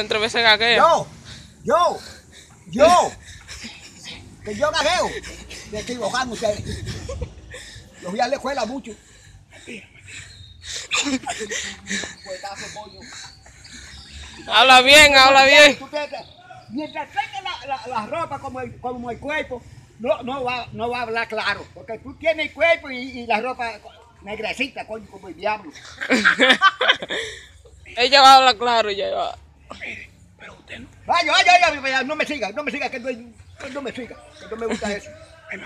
Entre veces gaguea. Yo. Que yo gagueo. Me equivocan ustedes. Yo fui a la escuela mucho. Habla bien, habla bien. Mientras tenga la ropa como el cuerpo, no va a hablar claro. Porque tú tienes el cuerpo y la ropa negrecita, coño, como el diablo. Ella va a hablar claro, ella va. Pero usted no. Vaya, no me siga, que no me siga, que no me gusta eso. Ven.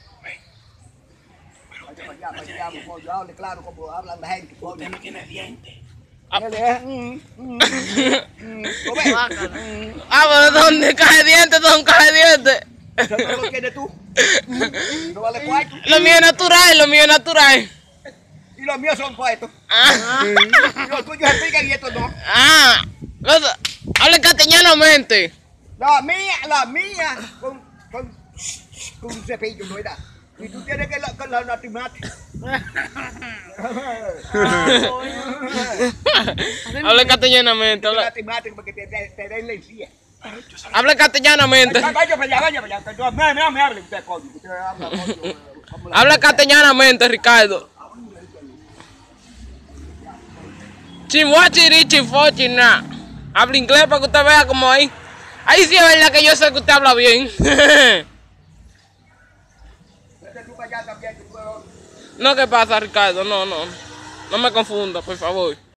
Vaya para allá, coño, hable claro como hablan la gente, coño. Usted no tiene dientes. Pero ¿dónde cae dientes? ¿Dónde cae dientes? Eso no lo tienes tú. No vale cuarto. Lo mío es natural, lo mío es natural. Y los míos son puestos. Y los tuyos se pican y estos no. Habla castellanamente. La mía, con un cepillo, ¿no era? Y tú tienes que con la natimate. Habla castellanamente. La natimate porque te den la encía. Habla castellanamente. Vaya para allá. No me hable usted, coño. Usted habla, coño. Habla castellanamente, Ricardo. Chimbochiri, chimfochina. Habla inglés para que usted vea como ahí. Ahí sí es verdad que yo sé que usted habla bien. No, ¿qué pasa, Ricardo? No me confunda, por favor.